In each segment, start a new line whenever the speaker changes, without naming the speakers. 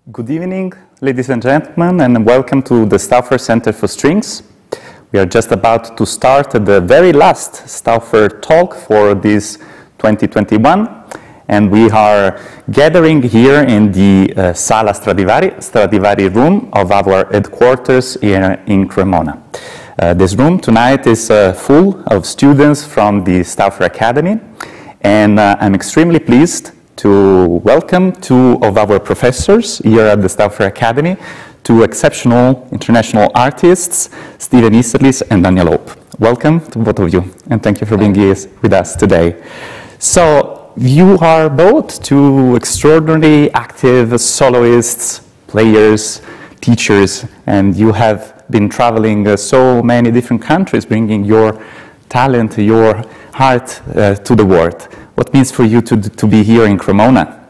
Good evening, ladies and gentlemen, and welcome to the Stauffer Center for Strings. We are just about to start the very last Stauffer Talk for this 2021, and we are gathering here in the Sala Stradivari room of our headquarters here in Cremona. This room tonight is full of students from the Stauffer Academy, and I'm extremely pleased to welcome two of our professors here at the Stauffer Academy, two exceptional international artists, Stephen Isserlis and Daniel Hope. Welcome to both of you, and thank you for being here with us today. So, you are both two extraordinarily active soloists, players, teachers, and you have been traveling so many different countries, bringing your talent, your heart to the world. What means for you to be here in Cremona?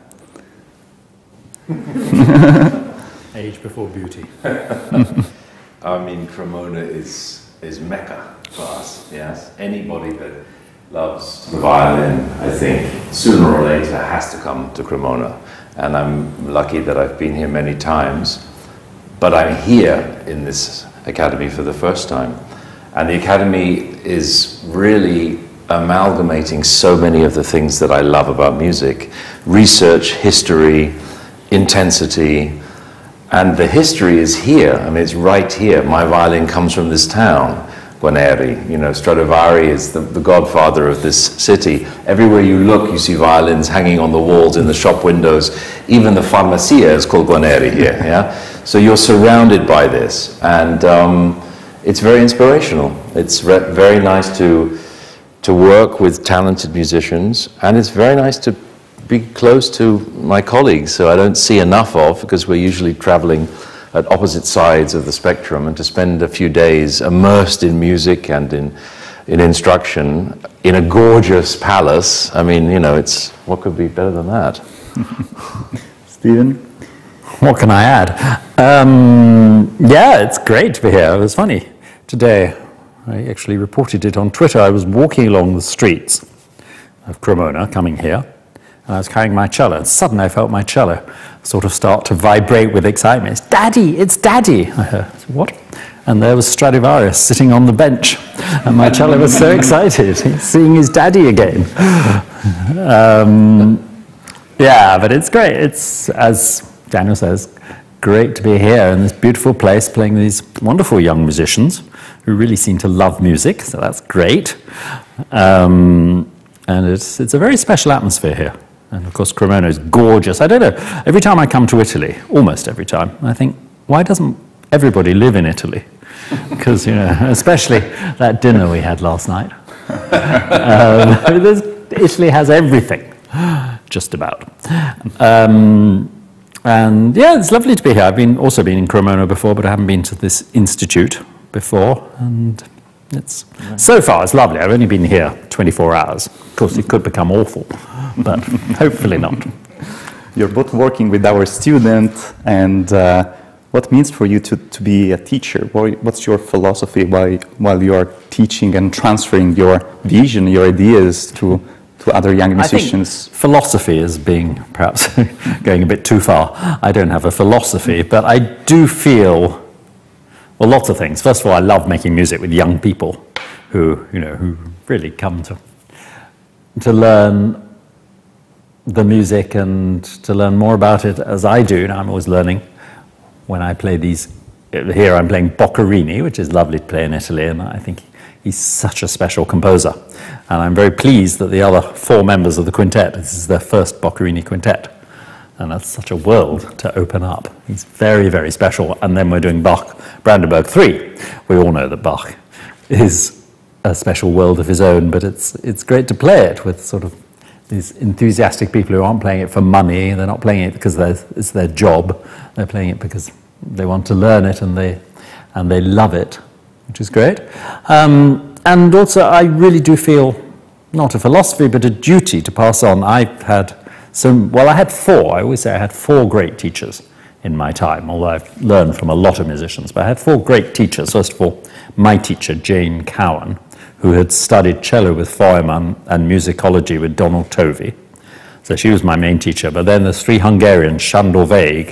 Age before beauty.
I mean, Cremona is Mecca for us, yes. Anybody that loves the violin, I think, sooner or later has to come to Cremona. And I'm lucky that I've been here many times, but I'm here in this academy for the first time. And the academy is really amalgamating so many of the things that I love about music: research, history, intensity, and the history is here. I mean, it's right here. My violin comes from this town, Guarneri. You know, Stradivari is the godfather of this city. Everywhere you look, you see violins hanging on the walls, in the shop windows. Even the farmacia is called Guarneri here, yeah? So you're surrounded by this, and it's very inspirational. It's very nice to work with talented musicians, and it's very nice to be close to my colleagues, who I don't see enough of because we're usually traveling at opposite sides of the spectrum, and to spend a few days immersed in music and in instruction in a gorgeous palace. I mean, you know, what could be better than that?
Stephen?
What can I add? Yeah, it's great to be here. It was funny. Today, I actually reported it on Twitter. I was walking along the streets of Cremona, coming here, and I was carrying my cello, and suddenly I felt my cello sort of start to vibrate with excitement. It's Daddy! It's Daddy! I heard, what? And there was Stradivari sitting on the bench, and my cello was so excited. He's seeing his daddy again. Yeah, but it's great. It's, as Daniel says, great to be here in this beautiful place, playing these wonderful young musicians who really seem to love music, so that's great. And it's a very special atmosphere here. And of course, Cremona is gorgeous. I don't know, every time I come to Italy, almost every time, I think, why doesn't everybody live in Italy? Because, you know, especially that dinner we had last night. Italy has everything, just about. And yeah, it's lovely to be here. I've also been in Cremona before, but I haven't been to this institute before, and so far it's lovely. I've only been here 24 hours. Of course, it could become awful, but hopefully not.
You're both working with our student, and what means for you to be a teacher? What's your philosophy while you are teaching and transferring your vision, your ideas to other young musicians?
I think philosophy is being perhaps going a bit too far. I don't have a philosophy, but I do feel, well, lots of things. First of all, I love making music with young people who really come to learn the music and to learn more about it as I do. I'm always learning when I play these. Here I'm playing Boccherini, which is lovely to play in Italy, and I think he's such a special composer. And I'm very pleased that the other four members of the quintet, this is their first Boccherini quintet. And that's such a world to open up. He's very, very special. And then we're doing Bach, Brandenburg 3. We all know that Bach is a special world of his own, but it's great to play it with sort of these enthusiastic people who aren't playing it for money. They're not playing it because it's their job. They're playing it because they want to learn it and they love it, which is great. And also, I really do feel, not a philosophy, but a duty to pass on. I had four. I always say I had four great teachers in my time, although I've learned from a lot of musicians. But I had four great teachers. First of all, my teacher, Jane Cowan, who had studied cello with Feuermann and musicology with Donald Tovey. So she was my main teacher. But then there's three Hungarians, Sándor Vég,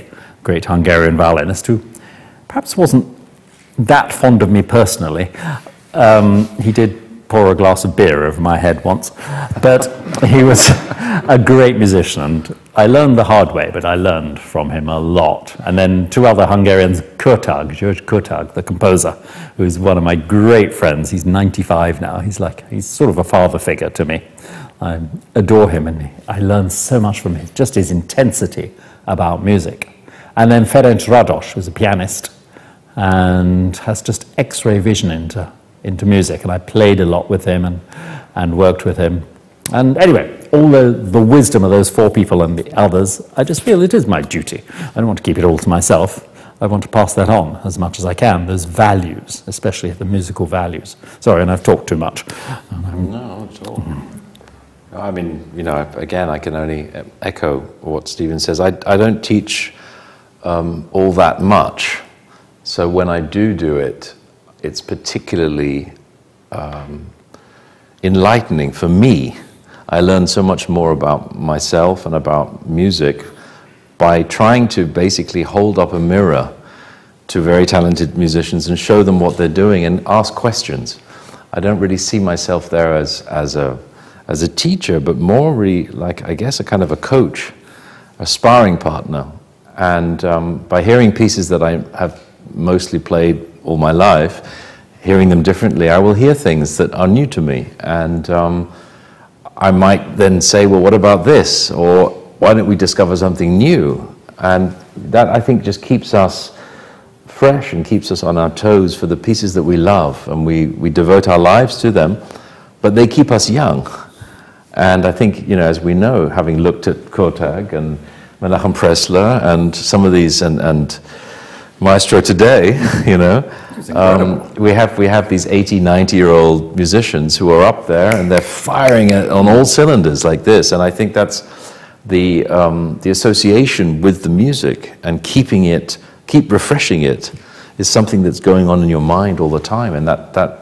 great Hungarian violinist who perhaps wasn't that fond of me personally. He did pour a glass of beer over my head once, but he was a great musician, and I learned the hard way, but I learned from him a lot. And then two other Hungarians, George Kurtag, the composer, who's one of my great friends. He's 95 now. He's sort of a father figure to me. I adore him, and I learned so much from him, just his intensity about music. And then Ferenc Rados, who's a pianist, and has just X-ray vision into music, and I played a lot with him and worked with him. And anyway, all the wisdom of those four people and the others, I just feel it is my duty. I don't want to keep it all to myself. I want to pass that on as much as I can, those values, especially the musical values. Sorry, and I've talked too much.
No, not at all. I mean, you know, again, I can only echo what Stephen says. I don't teach all that much. So when I do it, it's particularly enlightening for me. I learn so much more about myself and about music by trying to basically hold up a mirror to very talented musicians and show them what they're doing and ask questions. I don't really see myself there as a teacher, but more really like, I guess, a kind of a coach, a sparring partner. And by hearing pieces that I have mostly played all my life, hearing them differently, I will hear things that are new to me. And I might then say, well, what about this? Or why don't we discover something new? And that, I think, just keeps us fresh and keeps us on our toes for the pieces that we love. And we devote our lives to them, but they keep us young. And I think, you know, as we know, having looked at Kurtag and Menachem Pressler and some of these, and Maestro today, you know, we have these 80, 90-year-old musicians who are up there and they're firing it on all cylinders like this. And I think that's the association with the music and keep refreshing it is something that's going on in your mind all the time. And that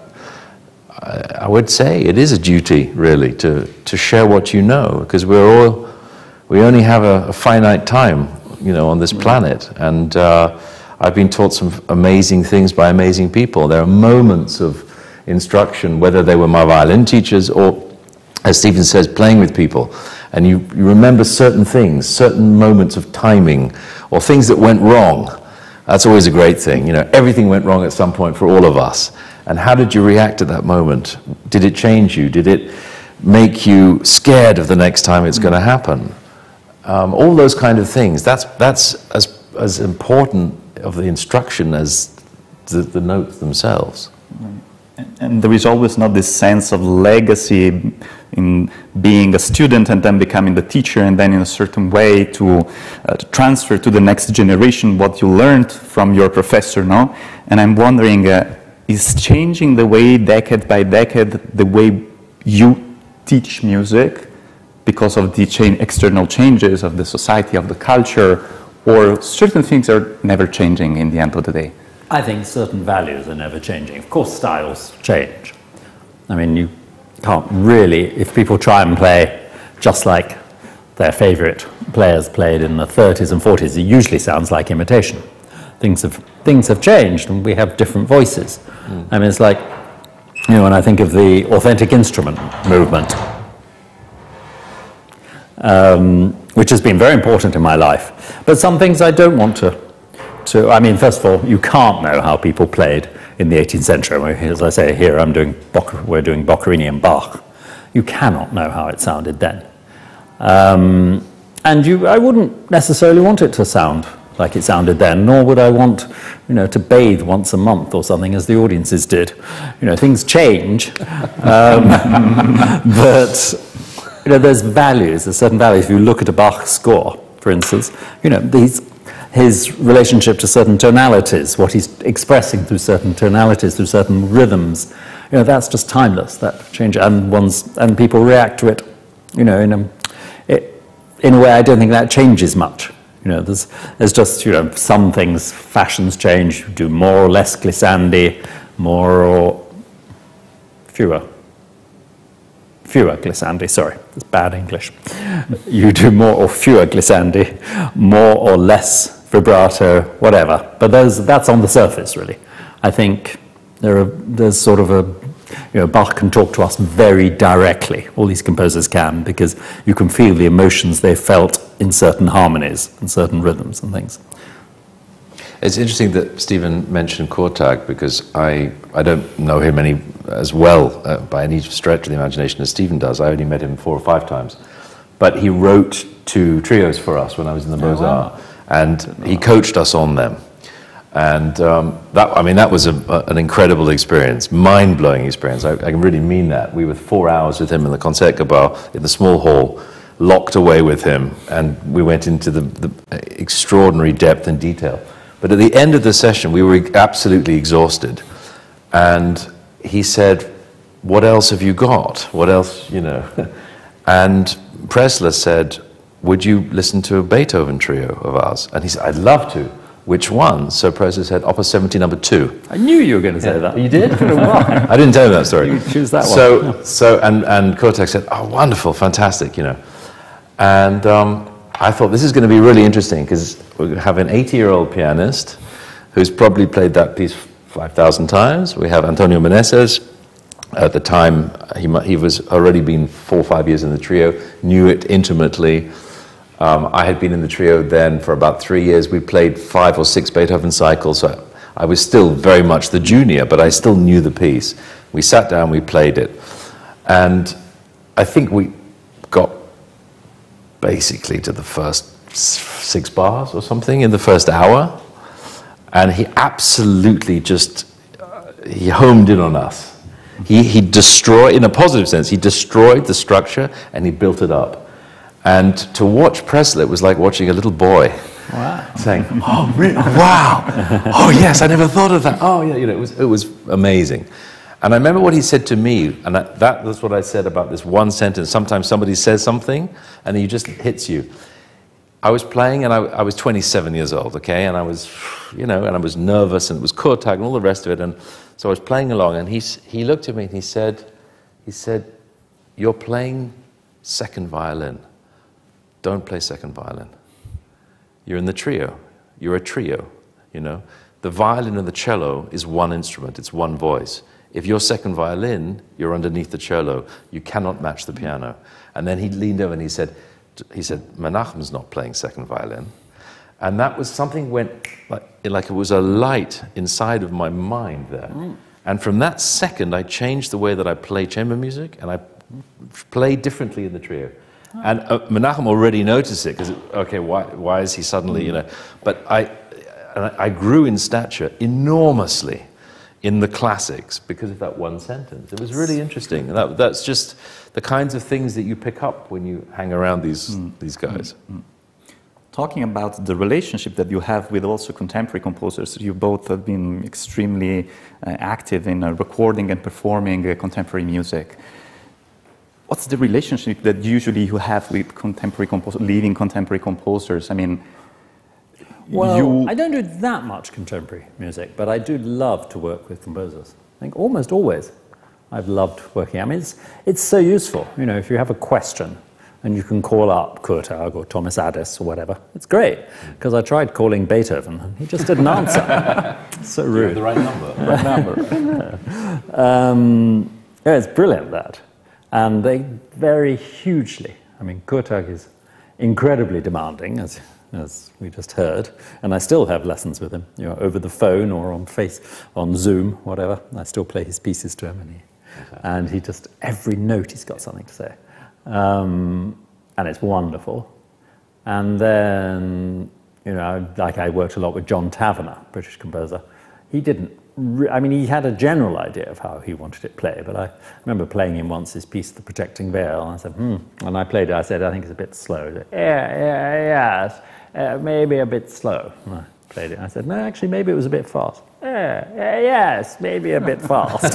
I would say it is a duty, really, to share what you know, because we only have a finite time, you know, on this planet. And I've been taught some amazing things by amazing people. There are moments of instruction, whether they were my violin teachers or, as Stephen says, playing with people. And you remember certain things, certain moments of timing, or things that went wrong. That's always a great thing. You know, everything went wrong at some point for all of us. And how did you react at that moment? Did it change you? Did it make you scared of the next time it's going to happen? All those kind of things. That's as important of the instruction as the notes themselves.
And there is always not this sense of legacy in being a student and then becoming the teacher, and then in a certain way to transfer to the next generation what you learned from your professor, no? And I'm wondering, is changing the way, decade by decade, the way you teach music because of the external changes of the society, of the culture, or certain things are never changing in the end of the day?
I think certain values are never changing. Of course, styles change. I mean, you can't really, if people try and play just like their favorite players played in the 30s and 40s, it usually sounds like imitation. Things have changed, and we have different voices. I mean, it's like, you know, when I think of the authentic instrument movement, which has been very important in my life. But some things I don't want to, I mean, first of all, you can't know how people played in the 18th century. As I say here, we're doing Boccherini and Bach. You cannot know how it sounded then. And I wouldn't necessarily want it to sound like it sounded then, nor would I want, you know, to bathe once a month or something as the audiences did. You know, things change, but you know, there's certain values. If you look at a Bach score, for instance, you know, his relationship to certain tonalities, what he's expressing through certain tonalities, through certain rhythms, you know, that's just timeless. That change, and people react to it, you know, in a way I don't think that changes much. You know, there's just, you know, some things, fashions change. You do more or less glissandi, more or fewer glissandi, sorry, that's bad English. You do more or fewer glissandi, more or less vibrato, whatever. But that's on the surface, really. I think there's sort of a, Bach can talk to us very directly. All these composers can, because you can feel the emotions they felt in certain harmonies and certain rhythms and things.
It's interesting that Stephen mentioned Kortag, because I don't know him as well by any stretch of the imagination as Stephen does. I only met him 4 or 5 times. But he wrote 2 trios for us when I was in the Mozart, and he coached us on them. And that was an incredible experience, mind-blowing experience. I really mean that. We were 4 hours with him in the Concertgebouw in the small hall, locked away with him, and we went into the extraordinary depth and detail. But at the end of the session, we were absolutely exhausted. And he said, "What else have you got? What else, And Pressler said, "Would you listen to a Beethoven trio of ours?" And he said, "I'd love to." "Which one?" So Pressler said, "Opus 70 number 2.
I knew you were going to say that.
You did? I didn't tell him that story.
You choose that one.
And Kortag said, "Oh, wonderful, fantastic, And I thought, this is going to be really interesting, because we have an 80-year-old pianist who's probably played that piece 5,000 times. We have Antonio Meneses. At the time, he was already been 4 or 5 years in the trio, knew it intimately. I had been in the trio then for about 3 years. We played 5 or 6 Beethoven cycles, so I was still very much the junior, but I still knew the piece. We sat down, we played it. And I think we got basically to the first 6 bars or something in the first hour. And he absolutely just, he homed in on us. He destroyed, in a positive sense, he destroyed the structure and he built it up. And to watch Pressler, it was like watching a little boy.
Wow.
Saying, "Oh, really? Wow! Oh, yes, I never thought of that. Oh, yeah, it was amazing." And I remember what he said to me, and that's what I said about this one sentence. Sometimes somebody says something, and it just hits you. I was playing, and I was 27 years old, okay? And I was, and I was nervous, and it was Kortag and all the rest of it. And so I was playing along, and he looked at me, and he said, "You're playing second violin. Don't play second violin. You're in the trio. You're a trio, The violin and the cello is one instrument. It's one voice. If you're second violin, you're underneath the cello. You cannot match the piano." And then he leaned over and he said, "Menachem's not playing second violin." And that was something went, like it was a light inside of my mind there. And from that second, I changed the way that I play chamber music, and I play differently in the trio. And Menachem already noticed it, because, okay, why is he suddenly, But I grew in stature enormously in the classics because of that one sentence. It was really interesting. That's just the kinds of things that you pick up when you hang around these guys.
Talking about the relationship that you have with also contemporary composers, you both have been extremely active in recording and performing contemporary music. What's the relationship that usually you have with contemporary composers, leading contemporary composers? I mean,
well, I don't do that much contemporary music, but I do love to work with composers. I think almost always I've loved working. I mean, it's so useful. If you have a question and you can call up Kortag or Thomas Addis or whatever, it's great. Because I tried calling Beethoven and he just didn't answer. So rude.
You have the right number.
Yeah, it's brilliant, that. And they vary hugely. I mean, Kortag is incredibly demanding, as we just heard, and I still have lessons with him, over the phone or on Zoom, whatever. I still play his pieces to him, and he just, every note he's got something to say. And it's wonderful. And then, like I worked a lot with John Tavener, British composer. He didn't, he had a general idea of how he wanted it played, but I remember playing him once his piece, The Protecting Veil, and I said, and I played it, I said, "I think it's a bit slow." He said, yes, maybe a bit slow. And I played it, and I said, "No, actually, maybe it was a bit fast." Yes, maybe a bit fast.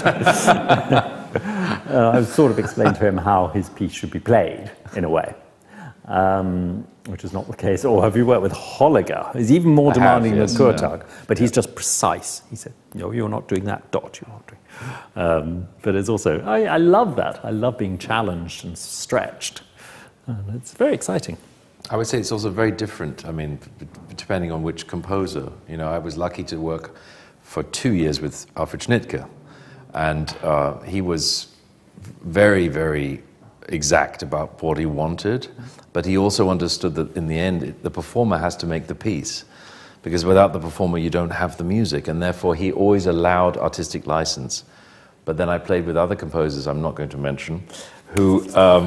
I sort of explained to him how his piece should be played, in a way. Which is not the case. Or have you worked with Holliger? He's even more demanding than Kortag, but he's just precise. He said, "You're not doing that dot, you're not doing." But it's also, I love that. I love being challenged and stretched. And it's very exciting.
I would say it's also very different. I mean, depending on which composer. You know, I was lucky to work for 2 years with Alfred Schnittke, and he was very, very exact about what he wanted, but he also understood that in the end, the performer has to make the piece, because without the performer, you don't have the music, and therefore he always allowed artistic license. But then I played with other composers I'm not going to mention, who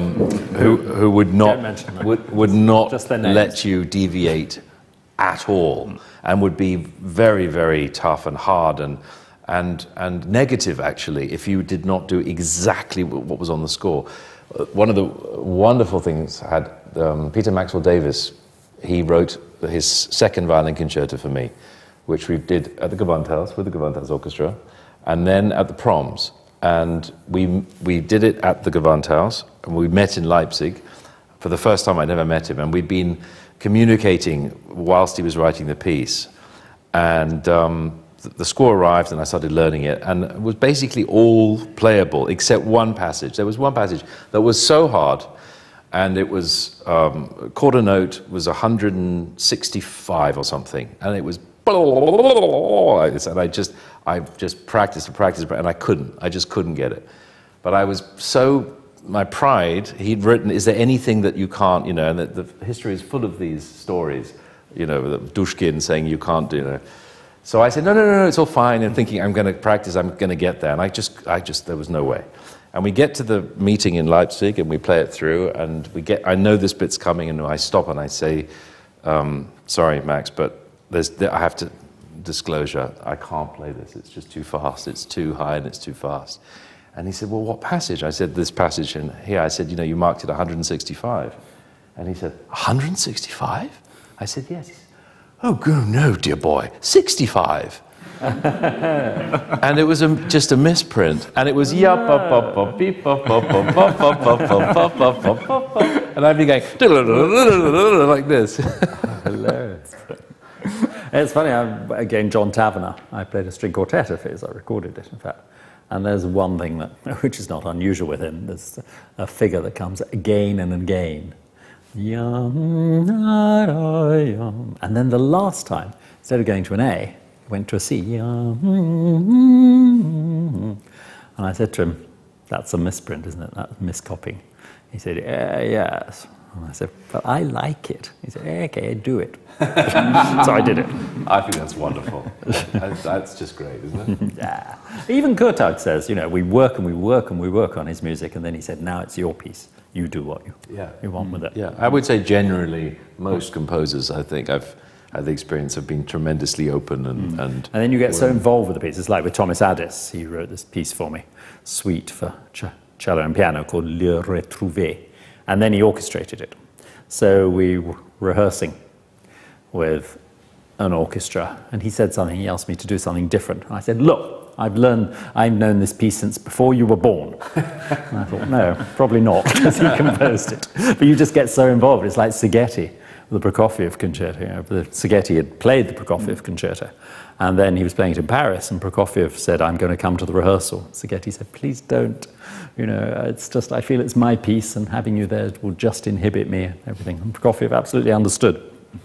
would not let you deviate at all, and would be very, very tough and hard and negative, actually, if you did not do exactly what was on the score. One of the wonderful things had Peter Maxwell Davies. He wrote his second violin concerto for me, which we did at the Gewandhaus with the Gewandhaus Orchestra, and then at the Proms. And we did it at the Gewandhaus, and we met in Leipzig. For the first time, I never met him, and we'd been communicating whilst he was writing the piece. And the score arrived, and I started learning it, and it was basically all playable except one passage. There was one passage that was so hard, and it was quarter note was 165 or something, and it was and I just practiced and practiced, and I just couldn't get it. But I was so, my pride, he'd written, is there anything that you can't, you know, and the history is full of these stories, you know, Dushkin saying you can't do, you know. So I said, no, it's all fine, and thinking I'm going to practice, I'm going to get there, and I just, there was no way. And we get to the meeting in Leipzig, and we play it through, and I know this bit's coming, and I stop and I say, sorry, Max, but I have to, disclosure, I can't play this, it's just too fast, it's too high and it's too fast. And he said, well, what passage? I said, this passage in here. I said, you know, you marked it 165. And he said, 165? I said, yes. He said, oh, no, dear boy, 65. And it was just a misprint. And it was and I'd be going like this.
Hilarious. It's funny, again, John Taverner, I played a string quartet of his, I recorded it, in fact. And there's one thing which is not unusual with him, there's a figure that comes again and again. And then the last time, instead of going to an A, he went to a C. And I said to him, that's a misprint, isn't it? That's miscopying. He said, yes. And I said, but I like it. He said, okay, do it. So I did it.
I think that's wonderful. That's just great, isn't it?
Yeah. Even Kurtag says, you know, we work and we work and we work on his music, and then he said, now it's your piece. You do what you want with it.
Yeah, I would say generally most composers, I think I've had the experience of being tremendously open and
then you get so involved with the piece. It's like with Thomas Addis. He wrote this piece for me, suite for cello and piano called Le Retrouvé. And then he orchestrated it. So we were rehearsing with an orchestra, and he said something, he asked me to do something different. And I said, look, I've known this piece since before you were born. And I thought, no, probably not, because he composed it. But you just get so involved. It's like Szigeti, the Prokofiev concerto. You know, Szigeti had played the Prokofiev concerto, and then he was playing it in Paris, and Prokofiev said, I'm going to come to the rehearsal. Szigeti said, please don't. You know, it's just, I feel it's my piece, and having you there will just inhibit me and everything. And Prokofiev absolutely understood.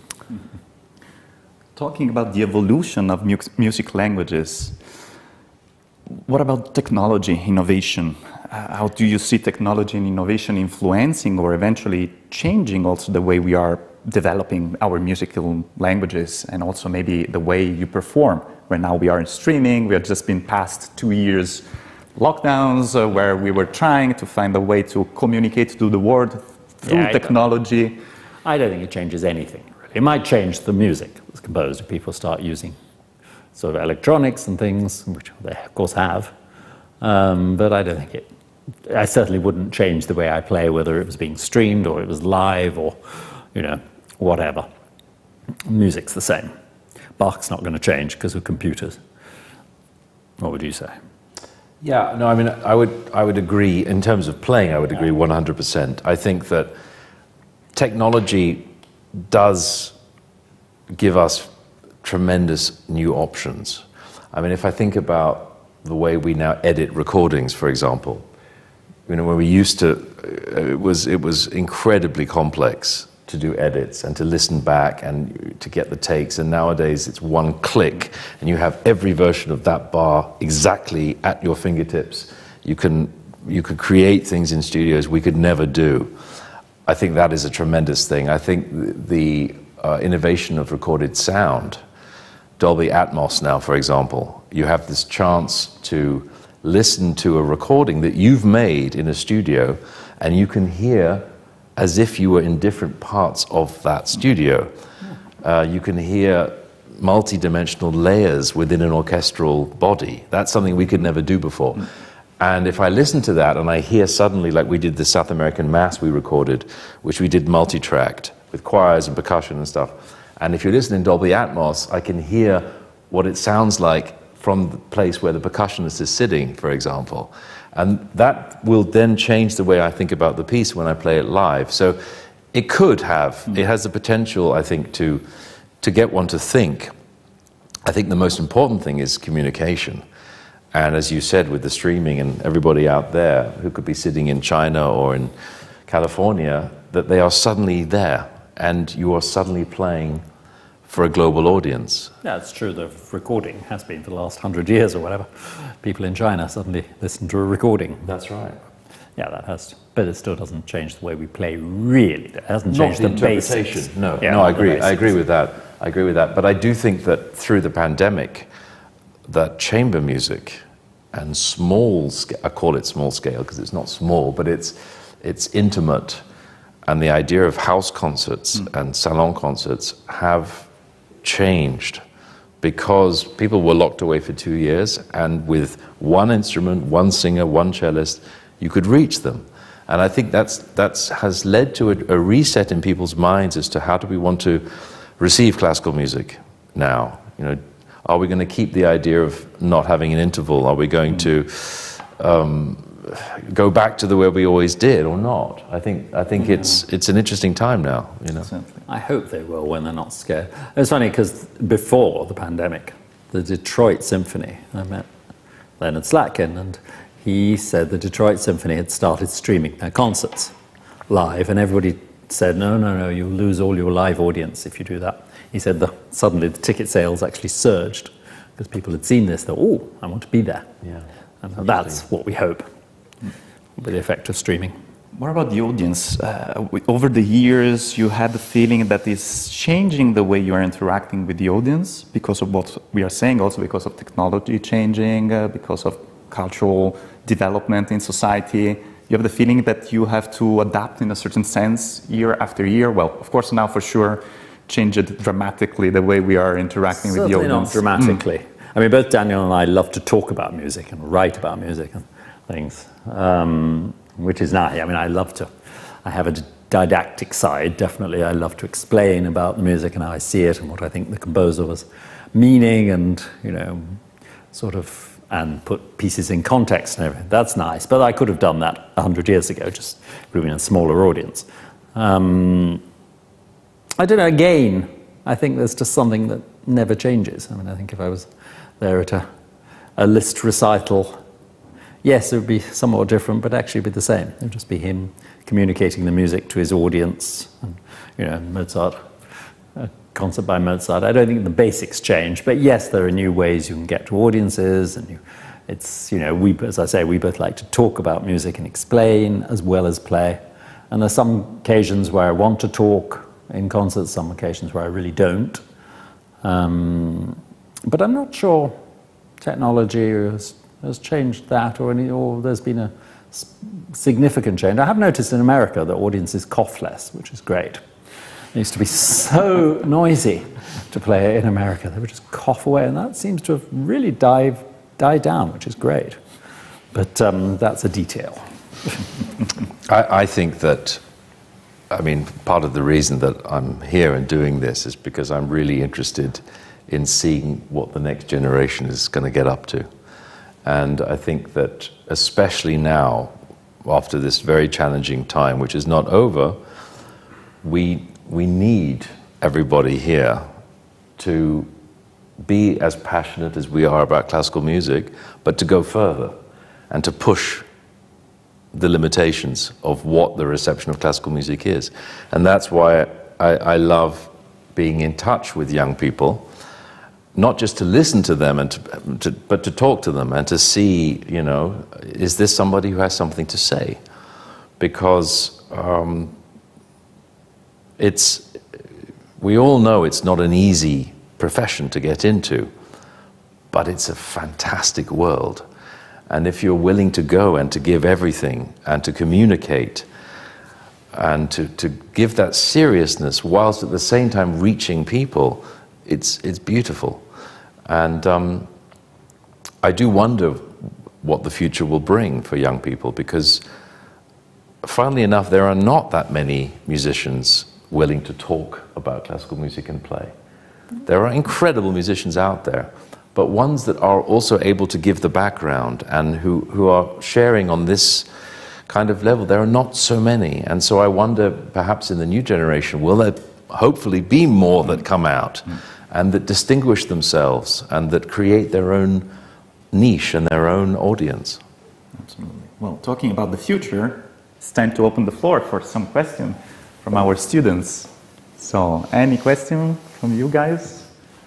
Talking about the evolution of music languages, what about technology, innovation? How do you see technology and innovation influencing or eventually changing also the way we are developing our musical languages, and also maybe the way you perform? Right now we are in streaming, we have just been past 2 years lockdowns where we were trying to find a way to communicate to the world through technology.
I don't think it changes anything, really. It might change the music that's composed if people start using sort of electronics and things, which they of course have, but I don't think I certainly wouldn't change the way I play, whether it was being streamed or it was live or, you know, whatever. Music's the same. Bach's not going to change because of computers. What would you say?
Yeah, no, I mean, I would agree, in terms of playing, I would agree 100%. I think that technology does give us tremendous new options. I mean, if I think about the way we now edit recordings, for example, you know, when we used to, it was incredibly complex, to do edits and to listen back and to get the takes. And nowadays it's one click and you have every version of that bar exactly at your fingertips. You can create things in studios we could never do. I think that is a tremendous thing. I think the innovation of recorded sound, Dolby Atmos now, for example, you have this chance to listen to a recording that you've made in a studio and you can hear as if you were in different parts of that studio. You can hear multi-dimensional layers within an orchestral body. That's something we could never do before. And if I listen to that and I hear suddenly, like we did the South American Mass we recorded, which we did multi-tracked with choirs and percussion and stuff. And if you listen in Dolby Atmos, I can hear what it sounds like from the place where the percussionist is sitting, for example. And that will then change the way I think about the piece when I play it live. So it could have, it has the potential, I think, to get one to think. I think the most important thing is communication. And as you said, with the streaming and everybody out there who could be sitting in China or in California, that they are suddenly there and you are suddenly playing for a global audience.
Yeah, it's true. The recording has been for the last 100 years or whatever. People in China suddenly listen to a recording.
That's right.
Yeah, that has, but it still doesn't change the way we play, really. It hasn't changed the
interpretation.
Basics.
No,
yeah,
no, I agree with that. I agree with that. But I do think that through the pandemic, that chamber music and small, I call it small scale because it's not small, but it's intimate. And the idea of house concerts and salon concerts have changed because people were locked away for 2 years, and with one instrument, one singer, one cellist, you could reach them. And I think that has led to a reset in people's minds as to how do we want to receive classical music now. You know, are we going to keep the idea of not having an interval? Are we going to go back to the way we always did, or not? I think it's an interesting time now. You know,
I hope they will when they're not scared. It's funny because before the pandemic, the Detroit Symphony, I met Leonard Slatkin, and he said the Detroit Symphony had started streaming their concerts live, and everybody said, no, you'll lose all your live audience if you do that. He said suddenly the ticket sales actually surged because people had seen this, thought, oh, I want to be there.
Yeah.
And that's what we hope with the effect of streaming.
What about the audience? Over the years, you had the feeling that it's changing the way you are interacting with the audience because of what we are saying, also because of technology changing, because of cultural development in society. You have the feeling that you have to adapt in a certain sense year after year. Well, of course, now for sure, change it dramatically the way we are interacting with the audience.
Certainly not dramatically. I mean, both Daniel and I love to talk about music and write about music and things, which is nice. I mean, I have a didactic side, definitely. I love to explain about the music and how I see it and what I think the composer was meaning, and, you know, sort of, and put pieces in context and everything. That's nice, but I could have done that 100 years ago, just bringing a smaller audience. I don't know, again, I think there's just something that never changes. I mean, I think if I was there at a Liszt recital, yes, it would be somewhat different, but actually be the same. It would just be him communicating the music to his audience. And, you know, Mozart, a concert by Mozart. I don't think the basics change, but yes, there are new ways you can get to audiences, and it's, you know, as I say, we both like to talk about music and explain as well as play. And there's some occasions where I want to talk in concerts, some occasions where I really don't. But I'm not sure technology has changed that, or there's been a significant change. I have noticed in America that audiences cough less, which is great. It used to be so noisy to play in America. They would just cough away, and that seems to have really died down, which is great. But that's a detail.
I think that, I mean, part of the reason that I'm here and doing this is because I'm really interested in seeing what the next generation is going to get up to. And I think that especially now, after this very challenging time, which is not over, we need everybody here to be as passionate as we are about classical music, but to go further and to push the limitations of what the reception of classical music is. And that's why I love being in touch with young people, not just to listen to them, but to talk to them and to see, you know, is this somebody who has something to say? Because we all know it's not an easy profession to get into, but it's a fantastic world. And if you're willing to go and to give everything and to communicate and to give that seriousness whilst at the same time reaching people, it's beautiful. And I do wonder what the future will bring for young people, because funnily enough, there are not that many musicians willing to talk about classical music and play. There are incredible musicians out there, but ones that are also able to give the background and who are sharing on this kind of level, there are not so many. And so I wonder, perhaps in the new generation, will there hopefully be more that come out and that distinguish themselves and that create their own niche and their own audience?
Absolutely. Well, talking about the future, it's time to open the floor for some questions from our students. So, any question from you guys?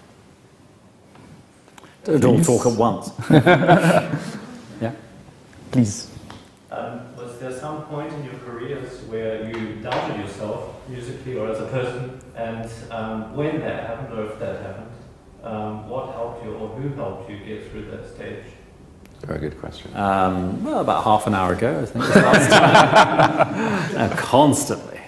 Don't all talk at once. Yeah,
please.
Was there some point in your careers where you doubted yourself musically or as a person? And when that happened, or if that happened, what helped you or who helped you get through that stage?
Very good question.
Well, about half an hour ago, I think was last time. Constantly.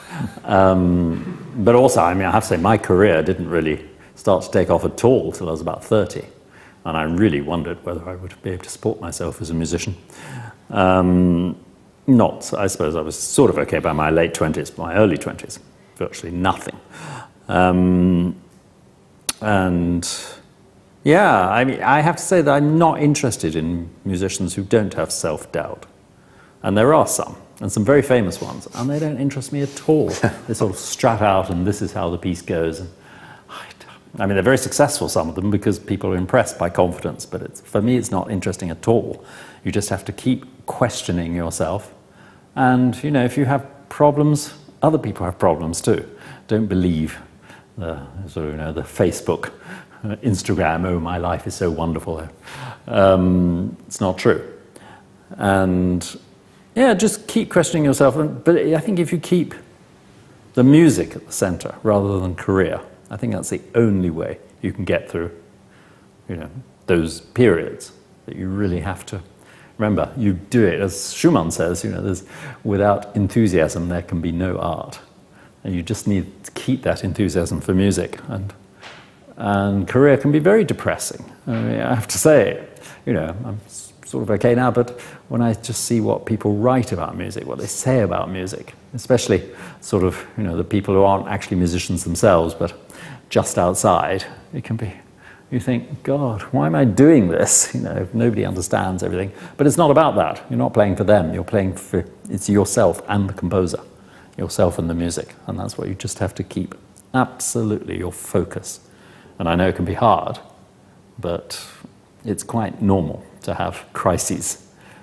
But also, I mean, I have to say, my career didn't really start to take off at all till I was about 30. And I really wondered whether I would be able to support myself as a musician. I suppose I was sort of okay by my late 20s, my early 20s, virtually nothing. And yeah, I mean, I have to say that I'm not interested in musicians who don't have self-doubt. And there are some very famous ones, and they don't interest me at all. They sort of strut out, and this is how the piece goes. And I mean, they're very successful, some of them, because people are impressed by confidence, but for me, it's not interesting at all. You just have to keep questioning yourself. And, you know, if you have problems, other people have problems too. Don't believe the sort of, you know, the Facebook, Instagram, oh, my life is so wonderful. It's not true. And yeah, just keep questioning yourself. But I think if you keep the music at the center rather than career, I think that's the only way you can get through, you know, those periods that you really have to remember. You do it, as Schumann says, you know, without enthusiasm there can be no art, and you just need to keep that enthusiasm for music. And career can be very depressing. I mean, I have to say, you know, I'm sort of okay now, but when I just see what people write about music, what they say about music, especially sort of, you know, the people who aren't actually musicians themselves, but just outside, it can be, you think, God, why am I doing this? You know, nobody understands everything. But it's not about that. You're not playing for them. You're playing for, it's yourself and the composer, yourself and the music. And that's what you just have to keep absolutely your focus. And I know it can be hard, but it's quite normal to have crises.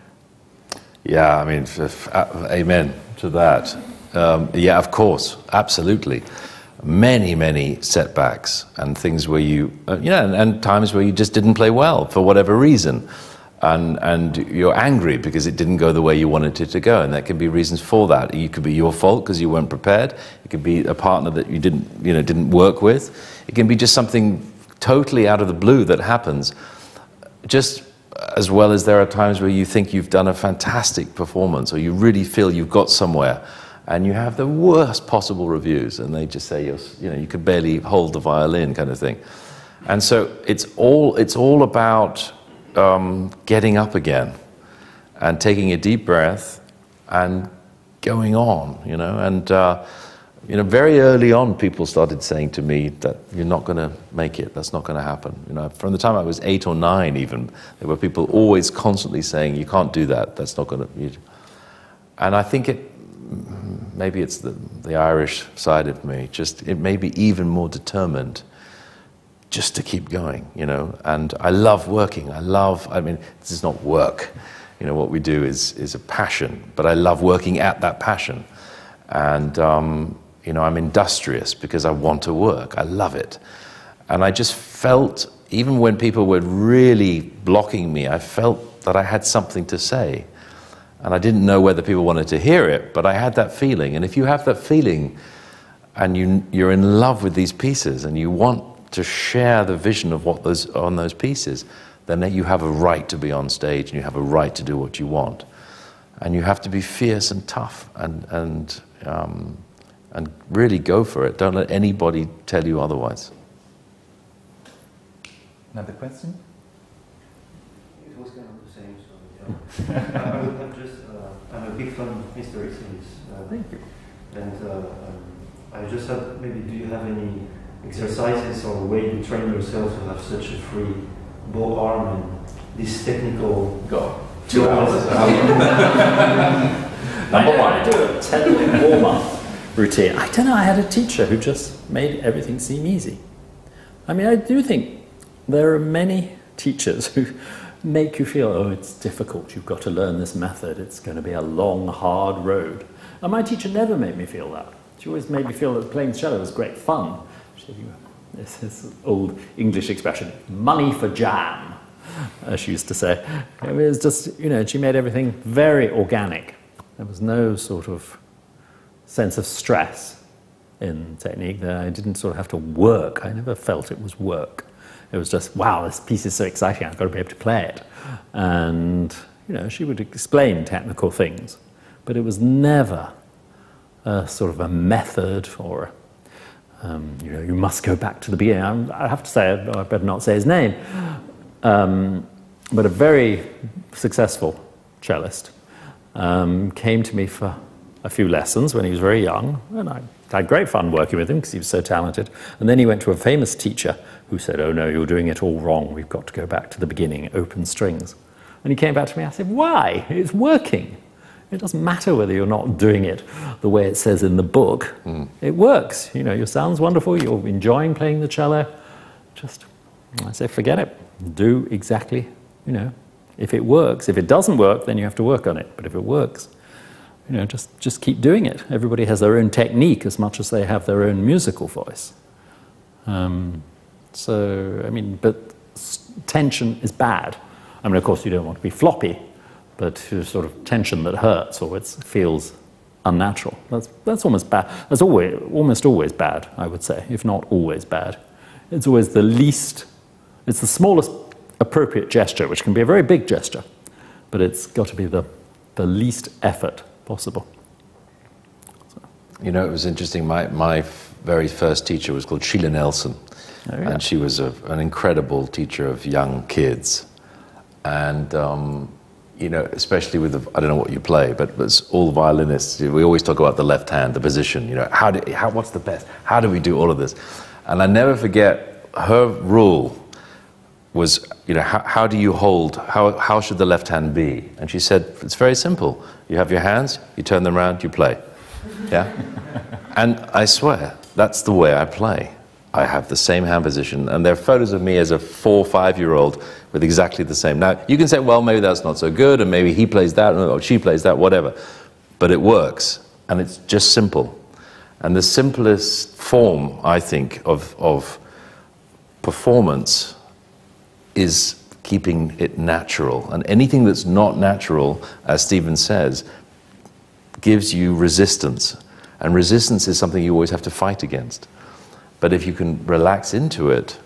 Yeah, I mean, amen to that. Yeah, of course, absolutely. Many setbacks and things where and times where you just didn't play well for whatever reason. And you're angry because it didn't go the way you wanted it to go. And there can be reasons for that. It could be your fault because you weren't prepared. It could be a partner that you didn't work with. It can be just something totally out of the blue that happens. Just as well as there are times where you think you've done a fantastic performance, or you really feel you've got somewhere, and you have the worst possible reviews, and they just say you could barely hold the violin, kind of thing. And so it's all about getting up again and taking a deep breath and going on, you know. And very early on, people started saying to me that you're not going to make it. That's not going to happen. You know, from the time I was 8 or 9, even there were people always constantly saying, "You can't do that. That's not going to." And I think maybe it's the Irish side of me. It made me even more determined just to keep going, you know. And I love working. I mean, this is not work. You know, what we do is a passion, but I love working at that passion. And, you know, I'm industrious because I want to work. I love it. And I just felt, even when people were really blocking me, I felt that I had something to say. And I didn't know whether people wanted to hear it, but I had that feeling. And if you have that feeling and you're in love with these pieces and you want to share the vision of what on those pieces, then you have a right to be on stage and you have a right to do what you want. And you have to be fierce and tough and really go for it. Don't let anybody tell you otherwise.
Another question?
It was kind of the same, so yeah. I'm a big fan of Mr. Isserlis.
Thank you.
And I just had, maybe do you have any exercises or way you train yourself to have such a free bow arm and this technical...
Go. 2 hours.
Number one, I do a 10-minute warm-up routine. I don't know, I had a teacher who just made everything seem easy. I mean, I do think there are many teachers who make you feel, oh, it's difficult, you've got to learn this method, it's going to be a long, hard road. And my teacher never made me feel that. She always made me feel that playing the cello was great fun. She said, this old English expression, money for jam, as she used to say. It was just, you know, she made everything very organic. There was no sort of sense of stress in technique that I didn't sort of have to work. I never felt it was work. It was just, wow, this piece is so exciting, I've got to be able to play it. And, you know, she would explain technical things, but it was never a sort of a method or, you know, you must go back to the beginning. I have to say, I better not say his name, but a very successful cellist came to me for a few lessons when he was very young, and I had great fun working with him because he was so talented. And then he went to a famous teacher who said, oh no, you're doing it all wrong, we've got to go back to the beginning, open strings. And he came back to me, I said, why? It's working. It doesn't matter whether you're not doing it the way it says in the book. It works. You know, your sound's wonderful, you're enjoying playing the cello. Just, I say, forget it. Do exactly, you know, if it works. If it doesn't work, then you have to work on it. But if it works, you know, just keep doing it. Everybody has their own technique as much as they have their own musical voice. So, I mean, but tension is bad. I mean, of course, you don't want to be floppy, but sort of tension that hurts or it feels unnatural. That's almost bad. That's almost always bad, I would say, if not always bad. It's always the least, it's the smallest appropriate gesture, which can be a very big gesture, but it's got to be the least effort possible. So.
You know, it was interesting. My very first teacher was called Sheila Nelson, and she was an incredible teacher of young kids. And, you know, especially with I don't know what you play, but all the violinists, we always talk about the left hand, the position, you know, what's the best? How do we do all of this? And I never forget, her rule was, you know, how do you hold, how should the left hand be? And she said, it's very simple. You have your hands, you turn them around, you play. Yeah? And I swear, that's the way I play. I have the same hand position, and there are photos of me as a 4 or 5-year-old with exactly the same. Now, you can say, well, maybe that's not so good, and maybe he plays that, or she plays that, whatever. But it works, and it's just simple. And the simplest form, I think, of performance is keeping it natural. And anything that's not natural, as Stephen says, gives you resistance. And resistance is something you always have to fight against. But if you can relax into it,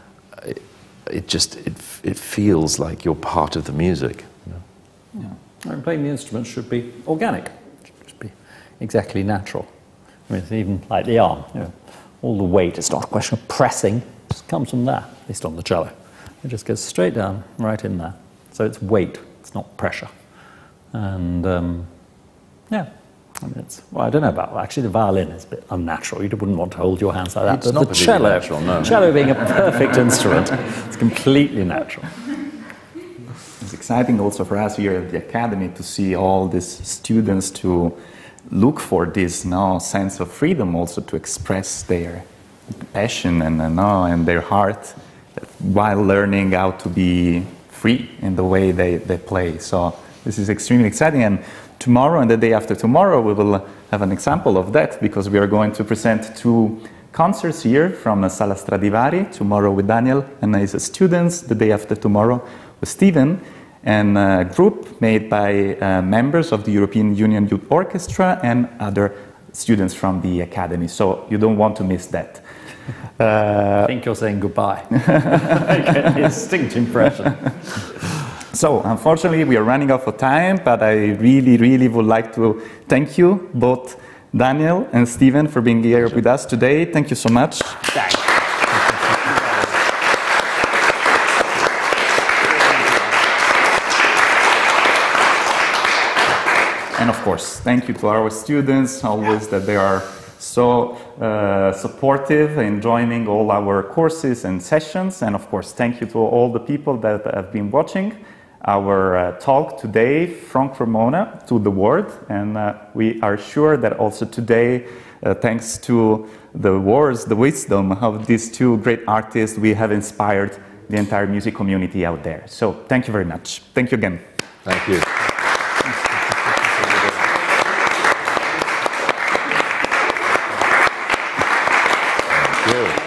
it feels like you're part of the music. You know?
Yeah. And playing the instrument should be organic. It should be exactly natural. I mean, it's even like the arm. You know, all the weight, it's not a question of pressing. It just comes from there, at least on the cello. It just goes straight down, right in there. So it's weight, it's not pressure. And yeah. I mean, well, I don't know about, actually the violin is a bit unnatural. You wouldn't want to hold your hands like that.
It's not
the cello,
natural, no.
Cello being a perfect instrument, it's completely natural.
It's exciting also for us here at the Academy to see all these students to look for this sense of freedom also to express their passion and their heart while learning how to be free in the way they play. So This is extremely exciting, and tomorrow and the day after tomorrow we will have an example of that, because we are going to present 2 concerts here from Sala Stradivari, tomorrow with Daniel and his students, the day after tomorrow with Steven, and a group made by members of the European Union Youth Orchestra and other students from the Academy. So you don't want to miss that.
I think you're saying goodbye. I get the distinct impression.
So, unfortunately, we are running out of time, but I really, really would like to thank you, both Daniel and Steven, for being here with us today. Thank you so much.
Thanks.
And of course, thank you to our students, always that they are so supportive in joining all our courses and sessions. And of course, thank you to all the people that have been watching our talk today from Cremona to the world. And we are sure that also today, thanks to the words, the wisdom of these 2 great artists, we have inspired the entire music community out there. So thank you very much. Thank you again.
Thank you. Thank you.